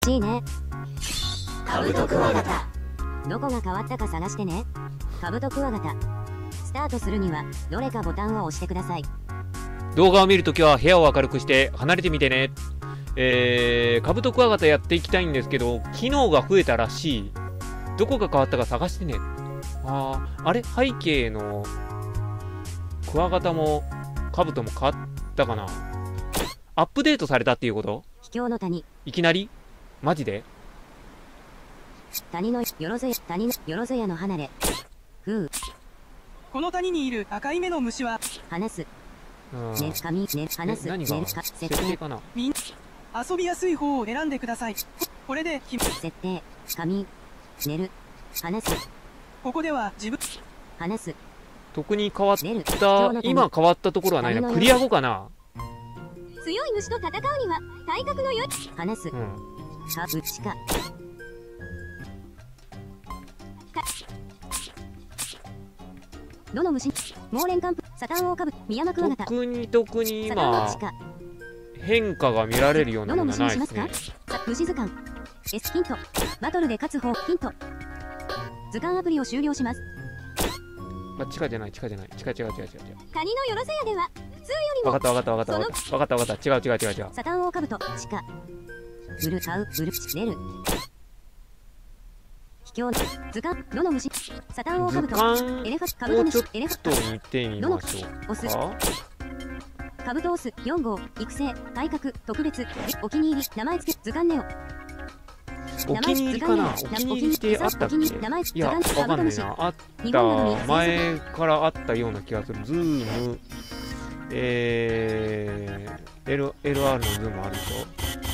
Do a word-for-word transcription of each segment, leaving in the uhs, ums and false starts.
しいね。 カブトクワガタ。 どこが変わったか探してね。カブトクワガタ。スタートするにはどれかボタンを押してください。 動画を見るときは部屋を明るくして離れてみてね。えー、カブトクワガタやっていきたいんですけど、機能が増えたらしい。どこが変わったか探してね。あー、あれ背景のクワガタもカブトも変わったかな。アップデートされたっていうこと？ 秘境の谷。 いきなり？マジで？ 谷のよろずや、谷のよろずやの離れ。ふう。 この谷にいる赤い目の虫は話す。 うんね、紙、ね、話す。 何がね、か、設定。 設定かな。 みん遊びやすい方を選んでください。これでひ設定。紙。寝る。話す。 ここでは自分話す。 特に変わっ出る。 た、今変わったところはないな。クリア後かな。 強い虫と戦うには体格の良い。話す。 うん。 か、うちか。どの虫？猛練艦サタンオオカブミヤマクワガタ。 特に特にサタンオ今チカ。 変化が見られるようなどのものは虫にしますないですね。 か？さ虫図鑑。S ヒント。バトルで勝つ方ヒント。図鑑アプリを終了します。 あ、地下じゃない、地下じゃない、地下違う違う違う違う。 谷のよろずやでは普通よりもわかったわかったわかったわかったわかったわかった違う違う違う違う。 サタンオオカブト地下。ブル買うブル出る。秘境図鑑どの虫サタンオオカブ図ト鑑エレファカブトをちょっ虫エレフとァ見てみましょうオスか。 カブトオスよん号育成改革特別お気に入り名前付け図鑑ネオお気に入りかな。お気に入りってあったっけ？いや、わかんないな。あった前からあったような気がする。ズーム、えー、L、エルアール のズームあるでしょ。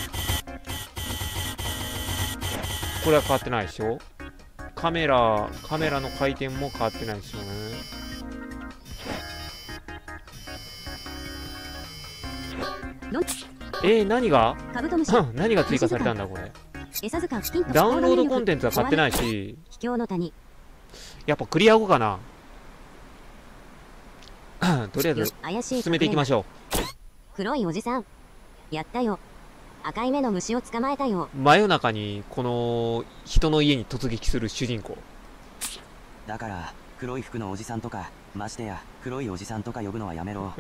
これは変わってないでしょ。カメラ、カメラの回転も変わってないでしょうね。えー、何がカブトムシ何が追加されたんだこれ。 餌図鑑ヒントダウンロードコンテンツは買ってないし、 秘境の谷やっぱクリア後かな。とりあえず怪しい進めていきましょ黒いおじさんやったよ。赤い目の虫を捕まえたよ。 う。真夜中にこの人の家に突撃する主人公。 だから黒い服のおじさんとかましてや黒いおじさんとか呼ぶのはやめろ。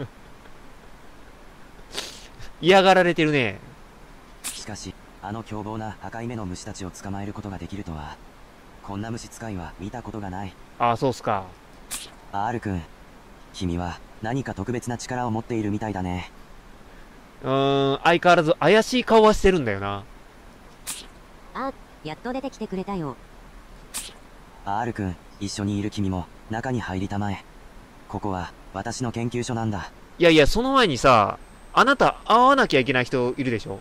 嫌がられてるね。 しかしあの凶暴な赤い目の虫たちを捕まえることができるとは。こんな虫使いは見たことがない。 ああ、そうっすか。 R 君、君は何か特別な力を持っているみたいだね。 うーん、相変わらず怪しい顔はしてるんだよな。 あ、やっと出てきてくれたよ。 R 君、一緒にいる君も中に入りたまえ。ここは私の研究所なんだ。 いやいや、その前にさ、あなた会わなきゃいけない人いるでしょ。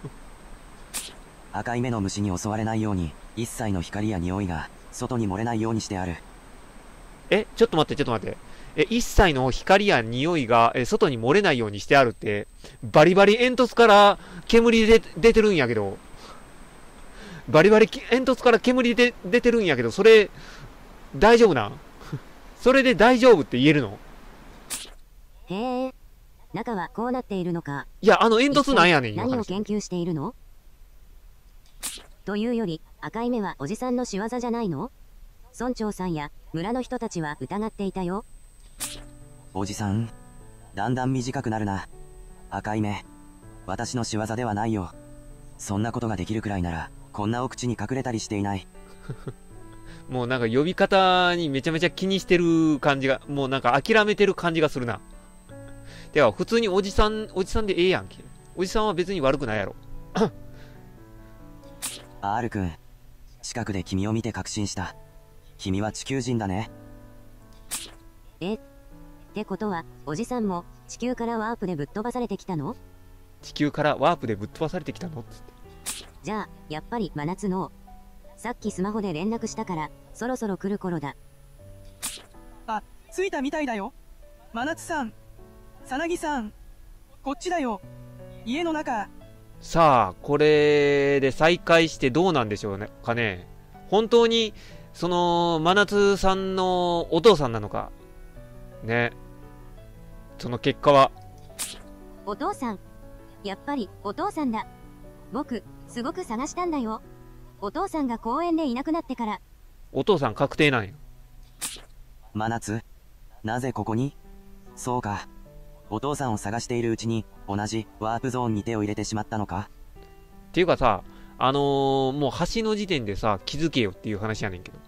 赤い目の虫に襲われないように一切の光や匂いが外に漏れないようにしてある。 え、ちょっと待って、ちょっと待って。え、一切の光や匂いがえ外に漏れないようにしてあるって、バリバリ煙突から煙で出てるんやけど、バリバリ煙突から煙で出てるんやけど、それ、大丈夫なんそれで大丈夫って言えるの？ へえ、中はこうなっているのか。 いや、あの煙突なんやねんよ。 何を研究しているの？というより、赤い目はおじさんの仕業じゃないの？村長さんや村の人たちは疑っていたよ。 おじさん、だんだん短くなるな。赤い目、私の仕業ではないよ。そんなことができるくらいならこんな奥地に隠れたりしていない。 もうなんか呼び方にめちゃめちゃ気にしてる感じが、もうなんか諦めてる感じがするな。では普通におじさん、おじさんでええやんけ。おじさんは別に悪くないやろ。 R 君、近くで君を見て確信した。君は地球人だね。 え？ってことは、おじさんも地球からワープでぶっ飛ばされてきたの？ 地球からワープでぶっ飛ばされてきたの？つって。 じゃあ、やっぱり真夏の。さっきスマホで連絡したから、そろそろ来る頃だ。 あ、着いたみたいだよ。真夏さん、さなぎさん、こっちだよ。家の中。 さあ、これで再開してどうなんでしょうねかね。本当に、その、真夏さんのお父さんなのか。ね。その結果は。 お父さん。やっぱり、お父さんだ。僕、 すごく探したんだよ。お父さんが公園でいなくなってから。 お父さん確定なんや。 真夏、なぜここに？そうか。お父さんを探しているうちに、同じワープゾーンに手を入れてしまったのか？ っていうかさ、あのー、もう橋の時点でさ、気づけよっていう話やねんけど。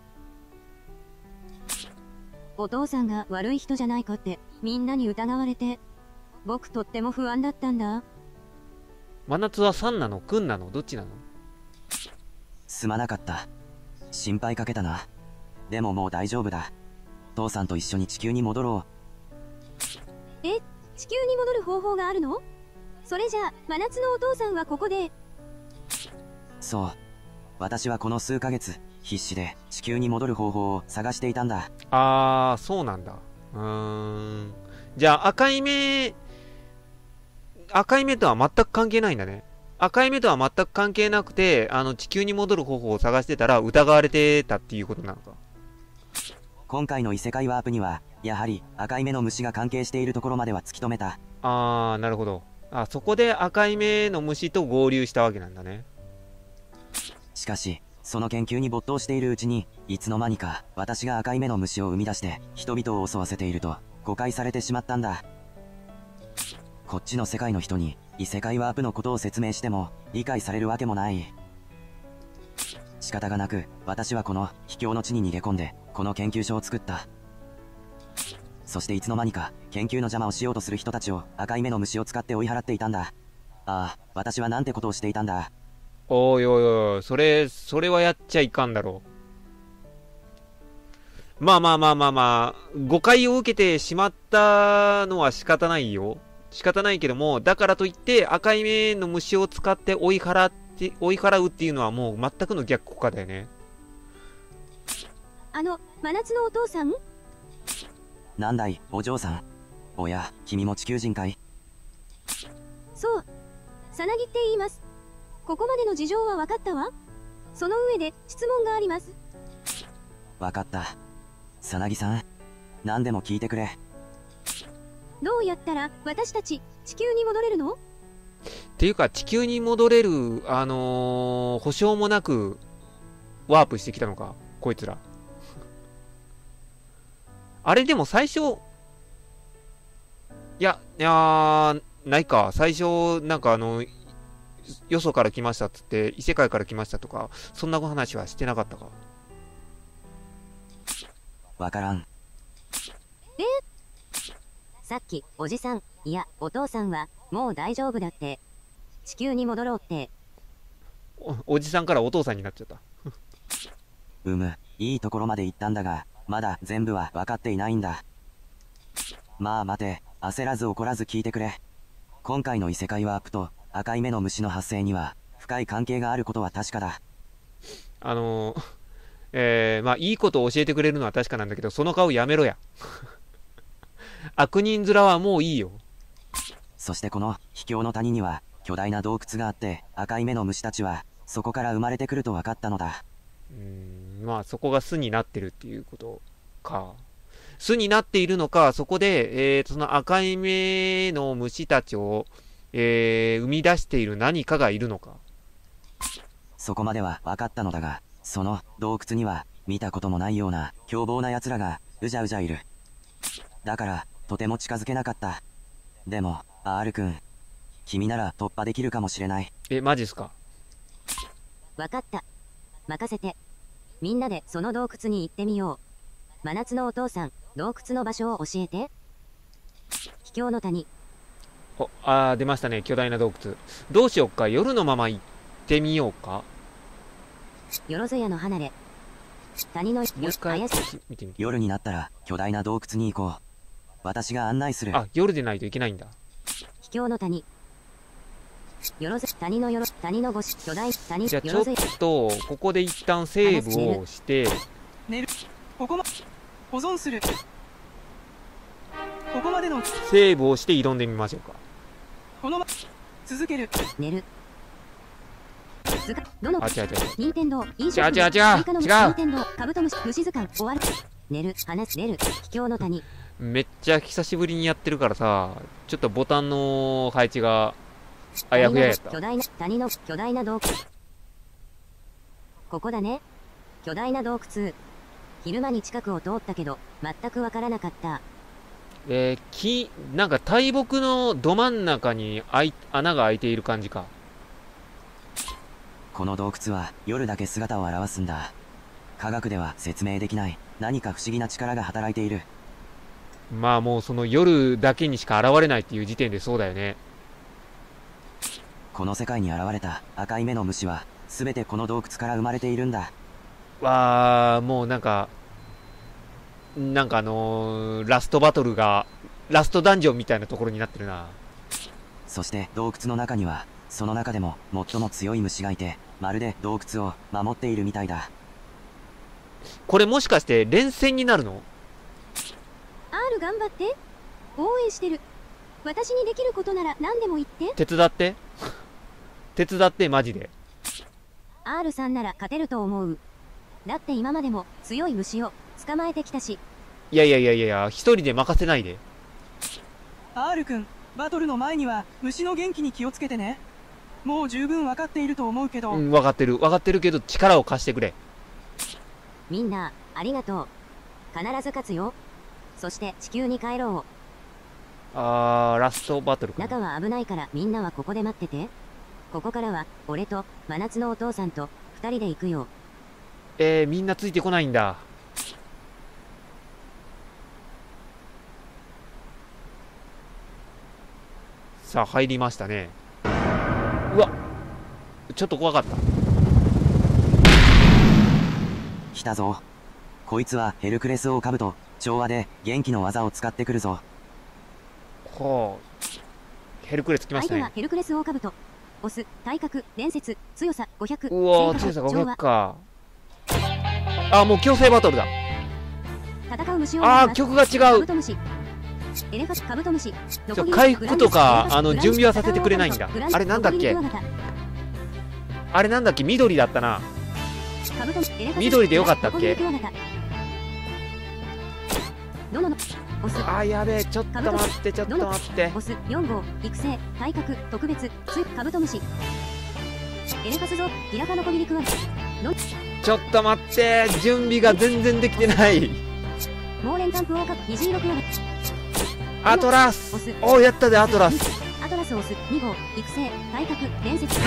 お父さんが悪い人じゃないかってみんなに疑われて、僕とっても不安だったんだ。 真夏はさんなのくんなのどっちなの？ すまなかった。心配かけたな。でももう大丈夫だ。父さんと一緒に地球に戻ろう。え、地球に戻る方法があるの？それじゃあ、真夏のお父さんはここで。 そう。私はこの数ヶ月、必死で地球に戻る方法を探していたんだ。 あー、そうなんだ。うーん。じゃあ赤い目、赤い目とは全く関係ないんだね。赤い目とは全く関係なくて、あの地球に戻る方法を探してたら疑われてたっていうことなのか。 今回の異世界ワープには、やはり赤い目の虫が関係しているところまでは突き止めた。 あー、なるほど。あ、そこで赤い目の虫と合流したわけなんだね。 しかし、その研究に没頭しているうちに、いつの間にか私が赤い目の虫を生み出して人々を襲わせていると誤解されてしまったんだ。こっちの世界の人に異世界ワープのことを説明しても理解されるわけもない。仕方がなく私はこの秘境の地に逃げ込んでこの研究所を作った。そしていつの間にか研究の邪魔をしようとする人たちを赤い目の虫を使って追い払っていたんだ。ああ、私はなんてことをしていたんだ。 おいおいおい、それ、それはやっちゃいかんだろう。まあまあまあまあまあ、誤解を受けてしまったのは仕方ないよ。仕方ないけども、だからといって赤い目の虫を使って追い払って、追い払うっていうのはもう全くの逆効果だよね。 あの、真夏のお父さん？ なんだい、お嬢さん。おや、君も地球人かい？ そう。さなぎって言います。ここまでの事情は分かったわ。その上で質問があります。 分かった。さなぎさん、何でも聞いてくれ。 どうやったら私たち地球に戻れるの？ っていうか地球に戻れる、あのー、保証もなくワープしてきたのか、こいつら。あれでも最初、いや、いやー、ないか。最初、なんかあの、よそから来ましたっつって、異世界から来ましたとか、そんな話はしてなかったか。 わからん。 え？さっき、おじさん、いや、お父さんは、もう大丈夫だって。地球に戻ろうって。 お、おじさんからお父さんになっちゃった。 うむ、いいところまで行ったんだが、まだ全部は分かっていないんだ。まあ待て、焦らず怒らず聞いてくれ。今回の異世界ワープと赤い目の虫の発生には深い関係があることは確かだ。 あのー、えー、まあいいことを教えてくれるのは確かなんだけど、その顔やめろや。悪人面はもういいよ。 そしてこの秘境の谷には巨大な洞窟があって、赤い目の虫たちはそこから生まれてくると分かったのだ。 うーん、まあそこが巣になってるっていうことか。巣になっているのか、そこで、えー、その赤い目の虫たちを、えー、生み出している何かがいるのか。 そこまでは分かったのだが、その洞窟には見たこともないような凶暴な奴らがうじゃうじゃいる。だからとても近づけなかった。でも R 君、君なら突破できるかもしれない。 え、マジっすか？ わかった。任せて。みんなでその洞窟に行ってみよう。真夏のお父さん、洞窟の場所を教えて。秘境の谷。 お、あー、出ましたね、巨大な洞窟。どうしよっか、夜のまま行ってみようか。 よろずやの離れ。谷の、 もう一回怪しい。 見てみて。 夜になったら巨大な洞窟に行こう。私が案内する。 あ、夜でないといけないんだ。 秘境の谷。よろず、谷のよろ、谷の越し、巨大、谷、 じゃあちょっよろずや。 と、ここで一旦セーブをして、 寝る。ここま、保存する。ここまでの、 セーブをして挑んでみましょうか。 このま、続ける。 寝る。図鑑、どの、 あ、違う違う。 任天堂、飲食違う違う違う追加の違う任天堂、カブトムシ、虫図鑑、終わる。寝る、話す、出る、秘境の谷。 めっちゃ久しぶりにやってるからさ、ちょっとボタンの配置があやふややった。 巨大な、谷の巨大な洞窟。ここだね。巨大な洞窟。昼間に近くを通ったけど、全くわからなかった。 えー、木、なんか大木のど真ん中にあい穴が開いている感じか。 この洞窟は夜だけ姿を現すんだ。科学では説明できない何か不思議な力が働いている。 まあもうその夜だけにしか現れないっていう時点でそうだよね。 この世界に現れた赤い目の虫は全てこの洞窟から生まれているんだ。 わあ、もうなんか、なんかあのー、ラストバトルが、ラストダンジョンみたいなところになってるな。 そして洞窟の中には、その中でも最も強い虫がいて、まるで洞窟を守っているみたいだ。 これもしかして連戦になるの？ R 頑張って。応援してる。私にできることなら何でも言って。 手伝って手伝ってマジで。 R さんなら勝てると思う。だって今までも強い虫を捕まえてきたし。 いやいやいやいやいや、一人で任せないで。 R 君、バトルの前には虫の元気に気をつけてね。もう十分分かっていると思うけど。 うん、分かってる分かってるけど力を貸してくれ。 みんなありがとう。必ず勝つよ。そして地球に帰ろう。あー、ラストバトルかな。 中は危ないからみんなはここで待ってて。ここからは俺と真夏のお父さんと二人で行くよ。 えー、みんなついてこないんだ。さあ入りましたね。うわ、ちょっと怖かった。 来たぞ。こいつはヘルクレスオオカブト、調和で元気の技を使ってくるぞ。 ほう、ヘルクレス来ましたね。 相手はヘルクレスオオカブト。オス、体格、伝説、強さごひゃく。 うわー、強さごひゃくか。あ、もう強制バトルだ。 戦う虫をあー、曲が違う。 カブトムシ。エレファカブトムシ。 回復とかあの準備はさせてくれないんだ。あれなんだっけ、あれなんだっけ、緑だったな。緑でよかったっけ。あー、やべえ、ちょっと待ってちょっと待って。 オスよん号育成体格特別つカブトムシ。エレファスゾギラファノコギリクワガタ。 ちょっと待って、準備が全然できてない。 モーレンカンプオオカブ虹色クワガタ。 アトラス、おお、やったでアトラス。 アトラスオスに号育成体格伝説。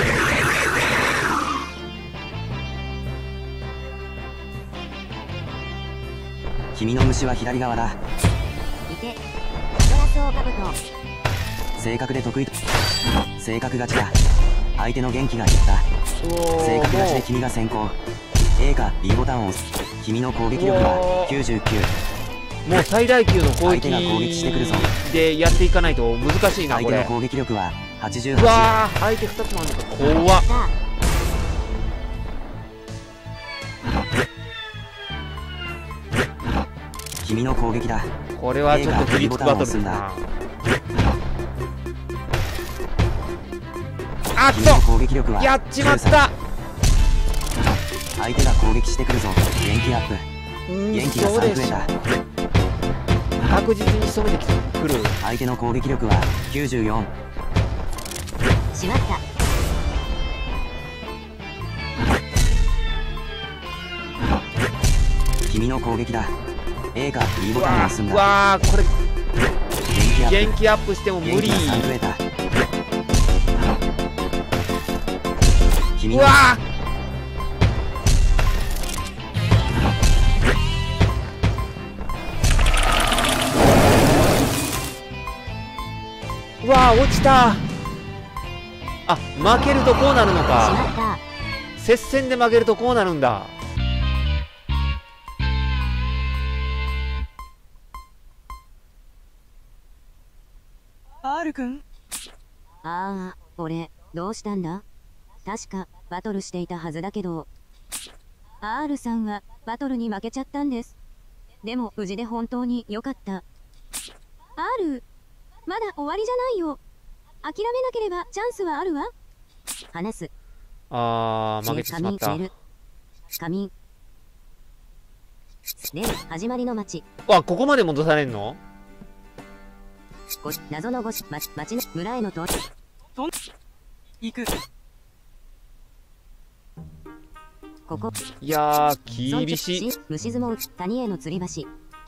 君の虫は左側だ。 いてアトラスオオカブト。 性格で得意。性格勝ちだ。相手の元気が減った。性格勝ちで君が先行。 A か B ボタンを押す。君の攻撃力はきゅうじゅうきゅう。 もう最大級の攻撃でやっていかないと難しいな、これ。 相手の攻撃力ははちじゅうはち。 うわー、相手ふたつもあるのか、怖っ。 君の攻撃だ。 これはちょっとフリップバトルだな。あっと、やっちまった。 相手が攻撃してくるぞ。元気アップ。元気がさん増えた。 確実に仕留めてくる。 相手の攻撃力はきゅうじゅうよん。 しまった。 君の攻撃だ。A か B ボタンを押すんだ。 うわー、これ元元気アップしても無理。うわー、うわー、落ちた。あ、負けるとこうなるのか。接戦で負けるとこうなるんだ。 R 君。 ああ、俺どうしたんだ。確かバトルしていたはずだけど。 R さんはバトルに負けちゃったんです。でも無事で本当に良かった。 R、まだ終わりじゃないよ。諦めなければチャンスはあるわ。話す。 あー、負けてしまった。 仮眠。で、始まりの街。 わ、ここまで戻されんの？ ご謎のごし、ま、町の村への到着。 行く。 ここ。 いやー、厳しい。 虫相撲、谷への吊り橋。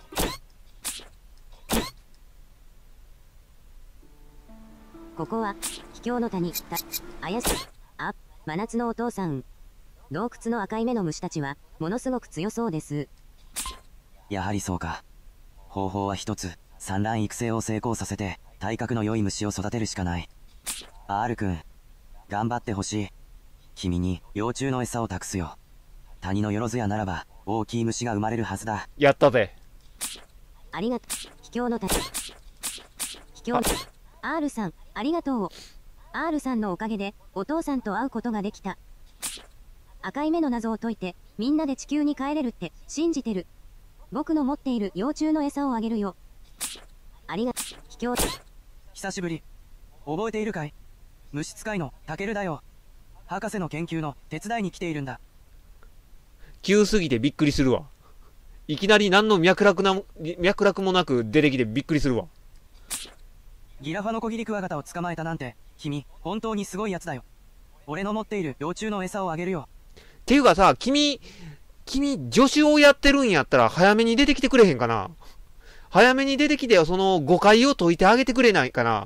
ここは、秘境の谷、た、怪しい。あ、真夏のお父さん。洞窟の赤い目の虫たちは、ものすごく強そうです。 やはりそうか。方法は一つ、産卵育成を成功させて、体格の良い虫を育てるしかない。R 君、頑張ってほしい。君に幼虫の餌を託すよ。谷のよろずやならば、大きい虫が生まれるはずだ。 やったぜ。 ありがとう。秘境の谷。秘境の R さん、ありがとう。R さんのおかげで、お父さんと会うことができた。赤い目の謎を解いて、みんなで地球に帰れるって信じてる。僕の持っている幼虫の餌をあげるよ。ありがとう。秘境。 久しぶり。覚えているかい？虫使いのタケルだよ。博士の研究の手伝いに来ているんだ。 急すぎてびっくりするわ。いきなり何の脈絡なも、脈絡もなく出てきてびっくりするわ。 ギラファノコギリクワガタを捕まえたなんて、君、本当にすごいやつだよ。俺の持っている幼虫の餌をあげるよ。 っていうかさ、君、君、助手をやってるんやったら早めに出てきてくれへんかな。早めに出てきてよ、その誤解を解いてあげてくれないかな。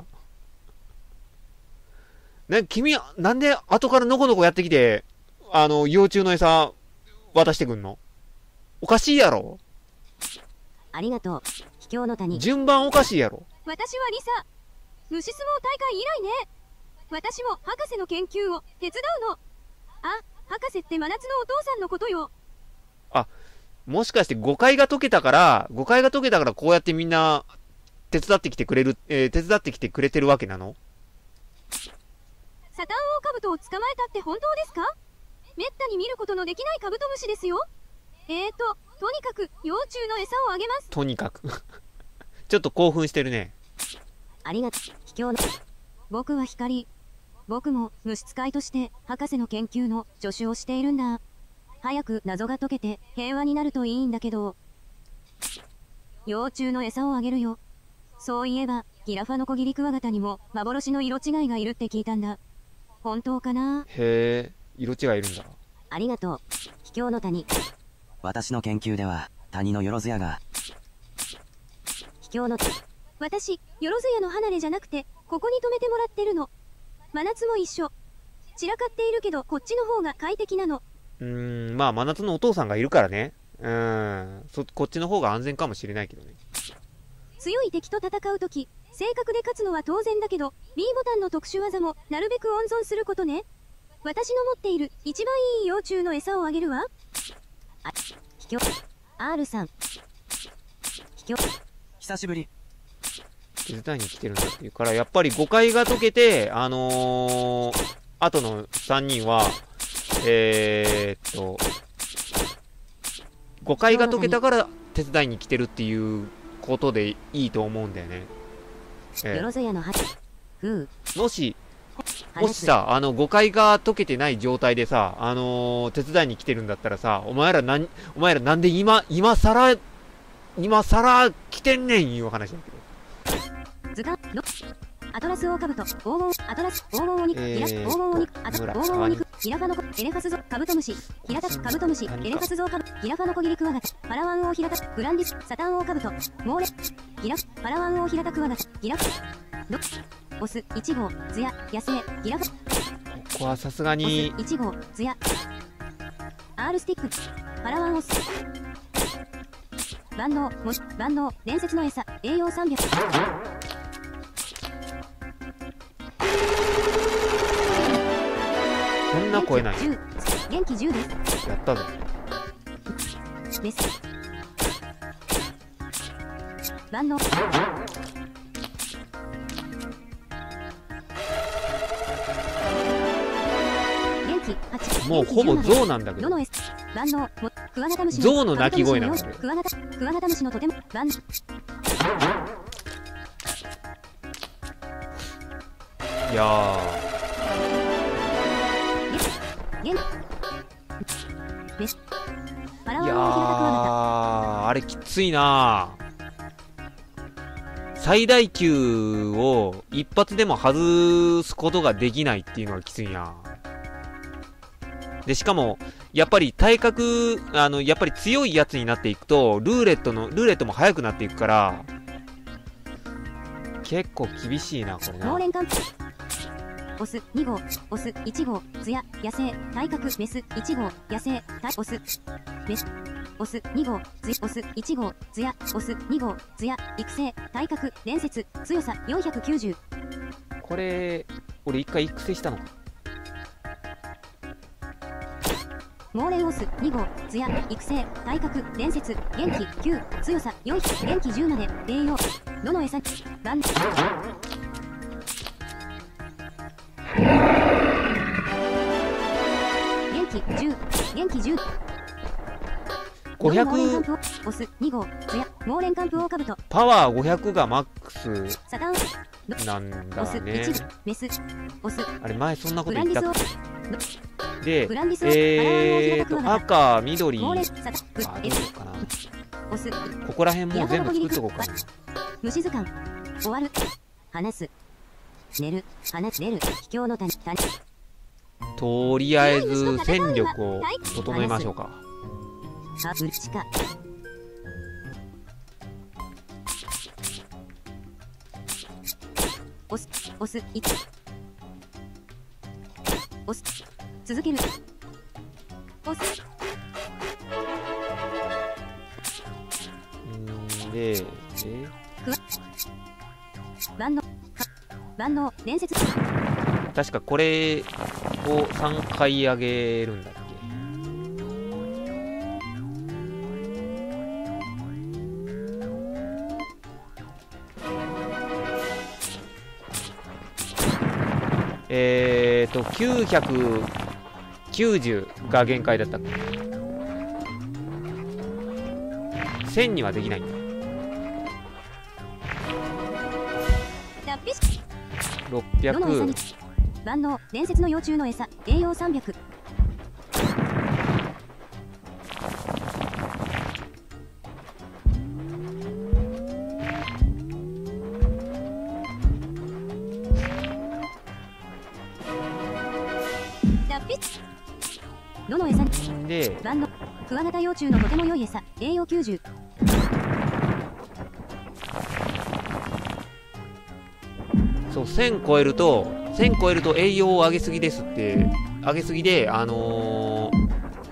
ね、君、なんで後からのこのこやってきて、あの、幼虫の餌渡してくんの？おかしいやろ。 ありがとう。秘境の谷。 順番おかしいやろ。 私はリサ。虫相撲大会以来ね。私も博士の研究を手伝うの。あ、博士って真夏のお父さんのことよ。 あ、もしかして誤解が解けたから、誤解が解けたからこうやってみんな手伝ってきてくれる、えー、手伝ってきてくれてるわけなの？ サタンオオカブトを捕まえたって本当ですか？めったに見ることのできないカブトムシですよ。えーと、とにかく幼虫の餌をあげます。 とにかく。ちょっと興奮してるね。 ありがとう。秘境の。僕は光。僕も虫使いとして博士の研究の助手をしているんだ。早く謎が解けて平和になるといいんだけど。幼虫の餌をあげるよ。そういえば、ギラファノコギリクワガタにも幻の色違いがいるって聞いたんだ。本当かな？ へえ、色違いいるんだ。 ありがとう。秘境の谷。 私の研究では、谷のよろずやが。 秘境の谷。私、よろずやの離れじゃなくて、ここに泊めてもらってるの。真夏も一緒。散らかっているけど、こっちの方が快適なの。 うーん、まあ真夏のお父さんがいるからね。うーん、そ、こっちの方が安全かもしれないけどね。 強い敵と戦うとき、正確で勝つのは当然だけど、B ボタンの特殊技もなるべく温存することね。私の持っている一番いい幼虫の餌をあげるわ。あ、秘境。R さん。秘境。 久しぶり。 手伝いに来てるんだっていうから、やっぱり誤解が解けて、あのー、後のさんにんは、えーっと、誤解が解けたから手伝いに来てるっていうことでいいと思うんだよね。えよろずやのはふー、もし、 う。 もしさ、あの、誤解が解けてない状態でさ、あのー、手伝いに来てるんだったらさ、お前らなん、お前らなんで今、今さら、今さら来てんねんいう話だけど。 図鑑のアトラスオオカブト黄金アトラス黄金オニクギラ黄金オニクアト黄金オニクギラファノコエレファスゾカブトムシヒラタカブトムシエレファスゾウカブギラファノコギリクワガタパラワンオオヒラタグランディスサタンオオカブトモーレギラパラワンオオヒラタクワガタギラドオスいち号ツヤ野生ギラファここはさすがにオスいち号ツヤ R スティックパラワンオス万能も万能伝説の餌栄養さんびゃくこんな声ない。 元気じゅうですやったぜ。 です万能元気はちもうほぼゾウなんだけど。 どの S 万能もクワガタムシのゾウの鳴き声なんだよ。 クワガタクワガタムシのとても万いやー。 元ですパラいやー、 ワンオオヒラタクワガタあれきついなー。 最大級を一発でも外すことができないっていうのがきついな。で、しかも、やっぱり体格、あの、やっぱり強いやつになっていくと、ルーレットの、ルーレットも速くなっていくから、結構厳しいな、これな。 猛連環オスに号、オスいち号、ツヤ、野生、体格、メスいち号、野生、体オス、メス、オスに号、ツオスいち号、ツヤ、オスに号、ツヤ、育成、体格、伝説、強さよんひゃくきゅうじゅう。 これ、俺一回育成したのか。 猛連オスに号、ツヤ、育成、体格、伝説、元気きゅう、強さよん、元気じゅうまで、栄養、どの餌、バン、元気じゅう、元気じゅう、 ごひゃく、 オスに号、ツヤ、猛連環プオカブト、 パワーごひゃくがマックスサタン、 なんオスだね。 いち、メス、オス、 あれ、前そんなこグランディと言ったっスオ、 けでグランディスオ、 えーと、赤、緑、 猛連、 あ、 サタン、 どうしようかな。 オス、 ここら辺もう全部作っとこうかな。 虫図鑑、終わる、話す、寝る、話す、出る、秘境の谷、谷、 とりあえず戦力を整えましょうか。 あ、うちか。押す、押す、いち。押す、続ける。押す。 んーで、え万能、万能、伝説。 確かこれをさんかい上げるんだっけ。えーと、きゅうひゃくきゅうじゅうが限界だったっけ。せんにはできないんだ。 脱皮しろっぴゃく。 どの餌に万能、伝説の幼虫の餌、栄養さんびゃく。脱皮どの餌にで、 万能、クワガタ幼虫のとても良い餌、栄養きゅうじゅう。 そう、せん超えると、せん超えると栄養を上げすぎですって、上げすぎで、あのー、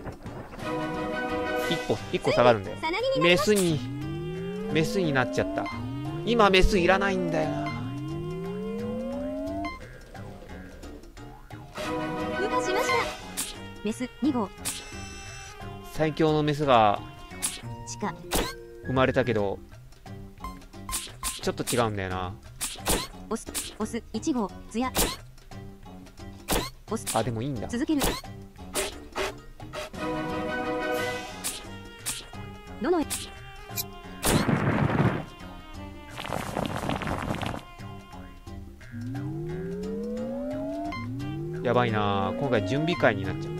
いっこ、いっこ下がるんだよ。 さなぎになメスに、メスになっちゃった。今メスいらないんだよな。 孵化しました。メスに号、 最強のメスが地下、 生まれたけど、ちょっと違うんだよな。 オス、オスいち号、ツヤ。オス、 あ、でもいいんだ。 続ける。どのやばいな、今回準備会になっちゃった。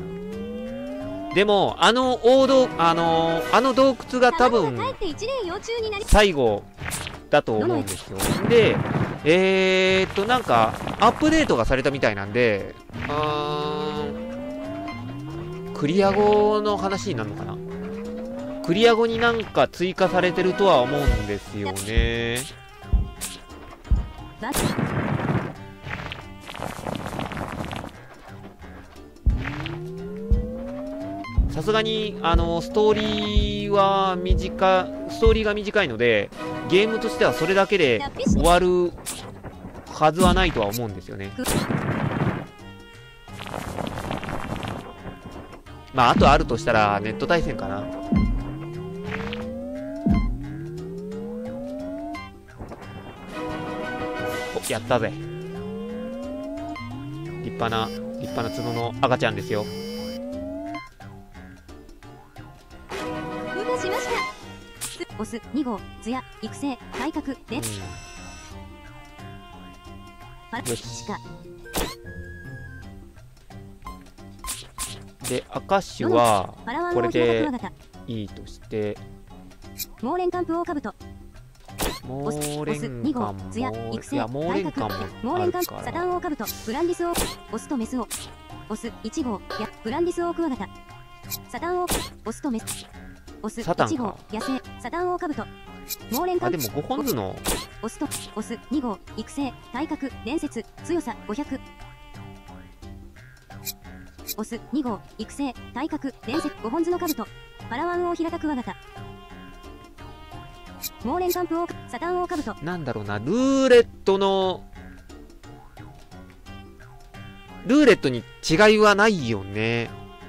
でも、あの王道、あのー、あの洞窟が多分、 帰って一年幼虫になり最後だと思うんですよ。で、えーっと、なんか、アップデートがされたみたいなんで、あークリア後の話になるのかな。クリア後になんか追加されてるとは思うんですよね。 バさすがに、あの、ストーリーは短、ストーリーが短いので、ゲームとしてはそれだけで終わるはずはないとは思うんですよね。まあ、あとあるとしたら、ネット対戦かな。お、やったぜ。立派な、立派な角の赤ちゃんですよ。 孵化しました。オスに号、ツヤ、育成、体格で、 うん、 パラよし地下、 で、赤種はパラワンこれ王ヒラタクでワガタ、 いいとして、 猛連環プオオカブト、 猛練に号感も、 ツヤ育成いや、猛練感猛練感もあるから。 サタンオオカブトグランディスオオスとメスをオスいち号やグランディスオオクワガタサタンオオスとメスオスいちサタンか号野生サタンオオカブト猛練あ、 感でもごほんずの、 オスとオスに号育成体格伝説強さごひゃくオスに号育成体格伝説ごほんずのカブトパラワンオオヒラタクワガタ猛練カンプオサタンオオカブトなんだろうな、ルーレットの、ルーレットに違いはないよね。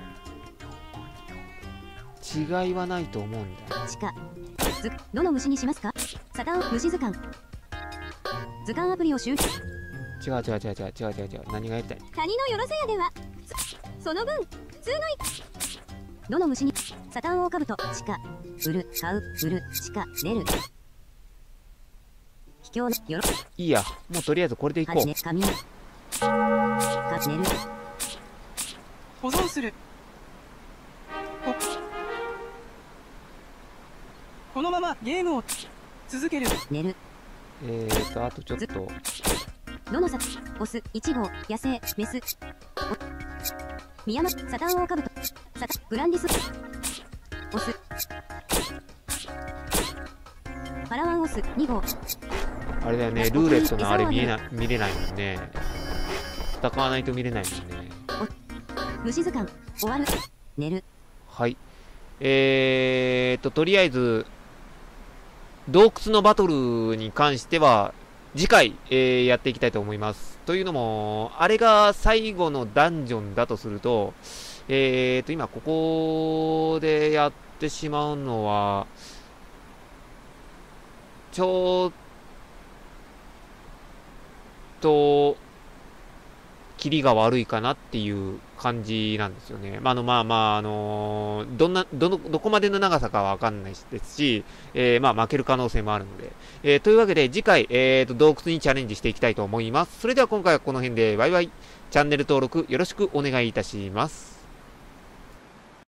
違いはないと思うんだよ。 地下ずどの虫にしますかサタン虫図鑑図鑑アプリを集違う違う違う違う違う違う違う。何がやりたい？ 谷のよろせやではそその分普通のいどの虫にサタンオオカブト地下売る買う売る地下出る秘境のよろいいや、もうとりあえずこれでいこう。 はじめ紙か寝る保存する。ここのままゲームを続ける。 寝るえーと、あとちょっと、 どのサオスいち号野生メスお宮山サタンオオカブトサタグランディスオスパラワンオスに号あれだよね、ルーレットのあれ見えな見れないもんね。戦わないと見れないもんね。 虫図鑑終わる寝るはい。えーと、とりあえず、洞窟のバトルに関しては、次回、えーやっていきたいと思います。というのも、あれが最後のダンジョンだとすると、えーと、今ここでやってしまうのは、ちょっと、キリが悪いかなっていう感じなんですよね。まあ、あの、まあまあ、あのーどんな、どの、どこまでの長さかはわかんないですし、えー、まあ、負ける可能性もあるので。えー、というわけで、次回、えーと、洞窟にチャレンジしていきたいと思います。それでは今回はこの辺で、バイバイ。チャンネル登録よろしくお願いいたします。